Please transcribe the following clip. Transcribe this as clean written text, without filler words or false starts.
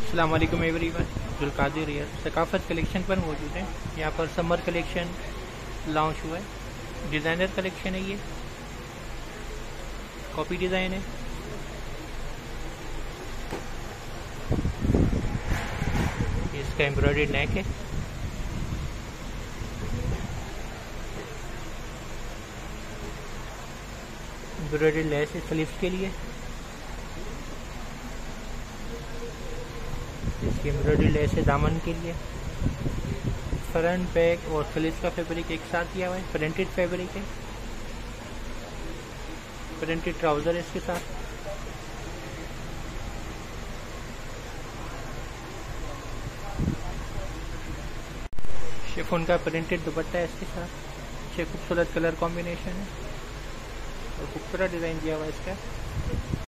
अस्सलाम वालेकुम everyone, Zulqadir real Saqafat collection पर मौजूद है। यहाँ पर समर कलेक्शन लॉन्च हुआ है। डिज़ाइनर कलेक्शन है, ये कॉपी डिज़ाइन है। इसका एम्ब्रॉयडरी नेक है। एम्ब्रॉयडरी लेस है स्लीव्स के लिए। इसकी एम्ब्रॉयडरी लेस है दामन के लिए। फ्रंट बैक और स्लीव्स का फैब्रिक एक साथ दिया हुआ है। प्रिंटेड फैब्रिक है। प्रिंटेड ट्राउजर है इसके साथ। शिफॉन का प्रिंटेड दुपट्टा है इसके साथ। अच्छे खूबसूरत कलर कॉम्बिनेशन है और खूबसूरत डिज़ाइन दिया हुआ है इसका।